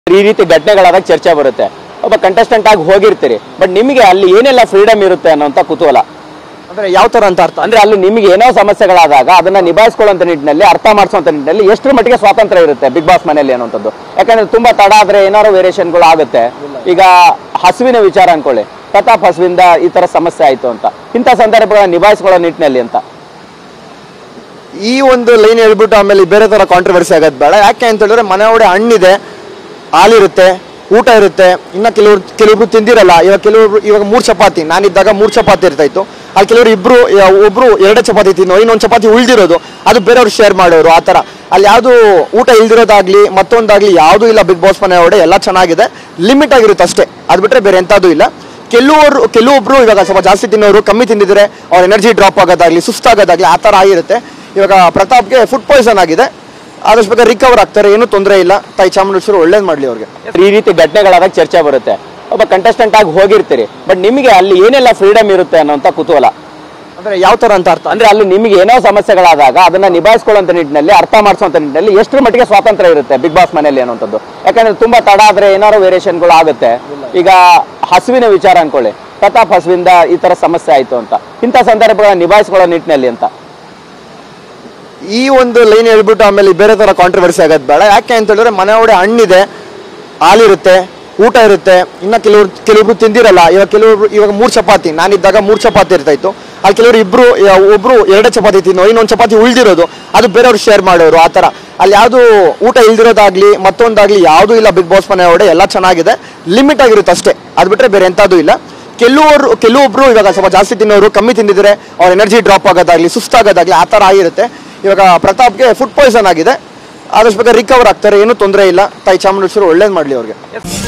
ಈ ರೀತಿ ಘಟನೆಗಳಾದಾಗ ಚರ್ಚೆ ಬರುತ್ತೆ. ಒಬ್ಬ ಕಂಟೆಸ್ಟೆಂಟ್ ಆಗಿ ಹೋಗಿರ್ತೀರಿ, ಬಟ್ ನಿಮಗೆ ಅಲ್ಲಿ ಏನೆಲ್ಲ ಫ್ರೀಡಮ್ ಇರುತ್ತೆ ಅನ್ನೋಂಥ ಕುತೂಹಲ. ಅಂದ್ರೆ ಯಾವ ತರ ಅಂತ ಅರ್ಥ ಅಂದ್ರೆ ಅಲ್ಲಿ ನಿಮಗೆ ಏನೋ ಸಮಸ್ಯೆಗಳಾದಾಗ ಅದನ್ನ ನಿಭಾಯಿಸ್ಕೊಳ್ಳುವಂತ ನಿಟ್ಟಿನಲ್ಲಿ, ಅರ್ಥ ಮಾಡಿಸುವಂತ ನಿಟ್ಟಿನಲ್ಲಿ ಎಷ್ಟರ ಮಟ್ಟಿಗೆ ಸ್ವಾತಂತ್ರ್ಯ ಇರುತ್ತೆ ಬಿಗ್ ಬಾಸ್ ಮನೆಯಲ್ಲಿ ಅನ್ನೋಂಥದ್ದು? ಯಾಕಂದ್ರೆ ತುಂಬಾ ತಡ ಆದ್ರೆ ಏನಾದ್ರು ವೇರಿಯೇಷನ್ಗಳು ಆಗುತ್ತೆ. ಈಗ ಹಸುವಿನ ವಿಚಾರ ಅನ್ಕೊಳ್ಳಿ, ಪ್ರತಾಪ್ ಹಸುವಿಂದ ಈ ತರ ಸಮಸ್ಯೆ ಆಯ್ತು ಅಂತ, ಇಂಥ ಸಂದರ್ಭಗಳನ್ನ ನಿಭಾಯಿಸ್ಕೊಳ್ಳೋ ನಿಟ್ಟಿನಲ್ಲಿ ಅಂತ ಈ ಒಂದು ಲೈನ್ ಹೇಳ್ಬಿಟ್ಟು ಆಮೇಲೆ ಬೇರೆ ತರ ಕಾಂಟ್ರವರ್ಸಿ ಆಗೋದು ಬೇಡ. ಯಾಕೆ ಅಂತ ಹೇಳಿದ್ರೆ ಮನೆ ಒಡೆ ಹಣ್ಣಿದೆ, ಹಾಲಿರುತ್ತೆ, ಊಟ ಇರುತ್ತೆ. ಇನ್ನ ಕೆಲವೊಬ್ರು ತಿಂದಿರಲ್ಲ. ಇವಾಗ 3 ಚಪಾತಿ, ನಾನಿದ್ದಾಗ 3 ಚಪಾತಿ ಇರ್ತಾ ಇತ್ತು. ಅಲ್ಲಿ ಕೆಲವರು ಒಬ್ರು 2 ಚಪಾತಿ ತಿನ್ನೋ, ಇನ್ನೊಂದು ಚಪಾತಿ ಉಳಿದಿರೋದು ಅದು ಬೇರೆಯವ್ರು ಶೇರ್ ಮಾಡೋರು. ಆ ತರ ಅಲ್ಲಿ ಯಾವುದು ಊಟ ಇಲ್ದಿರೋದಾಗ್ಲಿ ಮತ್ತೊಂದಾಗ್ಲಿ ಯಾವುದೂ ಇಲ್ಲ. ಬಿಗ್ ಬಾಸ್ ಮನೆ ಒಡೆ ಎಲ್ಲ ಚೆನ್ನಾಗಿದೆ, ಲಿಮಿಟ್ ಆಗಿರುತ್ತೆ ಅಷ್ಟೇ. ಅದು ಬಿಟ್ರೆ ಬೇರೆ ಎಂಥದ್ದು ಇಲ್ಲ. ಕೆಲವೊಬ್ರು ಇವಾಗ ಸ್ವಲ್ಪ ಜಾಸ್ತಿ ತಿನ್ನೋರು, ಕಮ್ಮಿ ತಿಂದಿದ್ರೆ ಅವ್ರ ಎನರ್ಜಿ ಡ್ರಾಪ್ ಆಗೋದಾಗ್ಲಿ, ಸುಸ್ತಾಗೋದಾಗ್ಲಿ ಆ ಥರ ಆಗಿರುತ್ತೆ. ಇವಾಗ ಪ್ರತಾಪ್ಗೆ ಫುಡ್ ಪಾಯ್ಸನ್ ಆಗಿದೆ, ಆದಷ್ಟು ಬೇಗ ರಿಕವರ್ ಆಗ್ತಾರೆ, ಏನೂ ತೊಂದರೆ ಇಲ್ಲ. ತಾಯಿ ಚಾಮುಂಡೇಶ್ವರಿ ಒಳ್ಳೇದು ಮಾಡಲಿ ಅವ್ರಿಗೆ. ಈ ರೀತಿ ಘಟನೆಗಳಾದಾಗ ಚರ್ಚೆ ಬರುತ್ತೆ. ಒಬ್ಬ ಕಂಟೆಸ್ಟೆಂಟ್ ಆಗಿ ಹೋಗಿರ್ತೀರಿ, ಬಟ್ ನಿಮಗೆ ಅಲ್ಲಿ ಏನೆಲ್ಲ ಫ್ರೀಡಮ್ ಇರುತ್ತೆ ಅನ್ನೋಂಥ ಕುತೂಹಲ. ಅಂದ್ರೆ ಯಾವ ತರ ಅಂತ ಅರ್ಥ ಅಂದ್ರೆ ಅಲ್ಲಿ ನಿಮಗೆ ಏನೋ ಸಮಸ್ಯೆಗಳಾದಾಗ ಅದನ್ನ ನಿಭಾಯಿಸ್ಕೊಳ್ಳುವಂತ ನಿಟ್ಟಿನಲ್ಲಿ, ಅರ್ಥ ಮಾಡಿಸುವಂತ ನಿಟ್ಟಿನಲ್ಲಿ ಎಷ್ಟರ ಮಟ್ಟಿಗೆ ಸ್ವಾತಂತ್ರ್ಯ ಇರುತ್ತೆ ಬಿಗ್ ಬಾಸ್ ಮನೆಯಲ್ಲಿ ಅನ್ನೋಂಥದ್ದು? ಯಾಕಂದ್ರೆ ತುಂಬಾ ತಡ ಆದ್ರೆ ಏನಾದ್ರು ವೇರಿಯೇಷನ್ಗಳು ಆಗುತ್ತೆ. ಈಗ ಹಸುವಿನ ವಿಚಾರ ಅನ್ಕೊಳ್ಳಿ, ಪ್ರತಾಪ್ ಹಸುವಿಂದ ಈ ತರ ಸಮಸ್ಯೆ ಆಯ್ತು ಅಂತ, ಇಂಥ ಸಂದರ್ಭಗಳನ್ನ ನಿಭಾಯಿಸ್ಕೊಳ್ಳೋ ನಿಟ್ಟಿನಲ್ಲಿ ಅಂತ ಈ ಒಂದು ಲೈನ್ ಹೇಳ್ಬಿಟ್ಟು ಆಮೇಲೆ ಬೇರೆ ತರ ಕಾಂಟ್ರವರ್ಸಿ ಆಗೋದು ಬೇಡ. ಯಾಕೆ ಅಂತ ಹೇಳಿದ್ರೆ ಮನೆ ಒಡೆ ಹಣ್ಣಿದೆ, ಹಾಲಿರುತ್ತೆ, ಊಟ ಇರುತ್ತೆ. ಇನ್ನ ಕೆಲವೊಬ್ರು ತಿಂದಿರಲ್ಲ. ಇವಾಗ 3 ಚಪಾತಿ, ನಾನಿದ್ದಾಗ 3 ಚಪಾತಿ ಇರ್ತಾ ಇತ್ತು. ಅಲ್ಲಿ ಕೆಲವರು ಒಬ್ರು 2 ಚಪಾತಿ ತಿನ್ನೋ, ಇನ್ನೊಂದು ಚಪಾತಿ ಉಳಿದಿರೋದು ಅದು ಬೇರೆಯವ್ರು ಶೇರ್ ಮಾಡೋರು. ಆ ತರ ಅಲ್ಲಿ ಯಾವುದು ಊಟ ಇಲ್ದಿರೋದಾಗ್ಲಿ ಮತ್ತೊಂದಾಗ್ಲಿ ಯಾವುದೂ ಇಲ್ಲ. ಬಿಗ್ ಬಾಸ್ ಮನೆ ಒಡೆ ಎಲ್ಲ ಚೆನ್ನಾಗಿದೆ, ಲಿಮಿಟ್ ಆಗಿರುತ್ತೆ ಅಷ್ಟೇ. ಅದು ಬಿಟ್ರೆ ಬೇರೆ ಎಂಥದ್ದು ಇಲ್ಲ. ಕೆಲವೊಬ್ರು ಇವಾಗ ಸ್ವಲ್ಪ ಜಾಸ್ತಿ ತಿನ್ನೋರು, ಕಮ್ಮಿ ತಿಂದಿದ್ರೆ ಅವ್ರ ಎನರ್ಜಿ ಡ್ರಾಪ್ ಆಗೋದಾಗ್ಲಿ, ಸುಸ್ತಾಗೋದಾಗ್ಲಿ ಆ ಥರ ಆಗಿರುತ್ತೆ. ಇವಾಗ ಪ್ರತಾಪ್ಗೆ ಫುಡ್ ಪಾಯ್ಸನ್ ಆಗಿದೆ, ಆದಷ್ಟು ಬೇಗ ರಿಕವರ್ ಆಗ್ತಾರೆ, ಏನೂ ತೊಂದರೆ ಇಲ್ಲ. ತಾಯಿ ಚಾಮುಂಡೇಶ್ವರಿ ಒಳ್ಳೇದು ಮಾಡಲಿ ಅವ್ರಿಗೆ.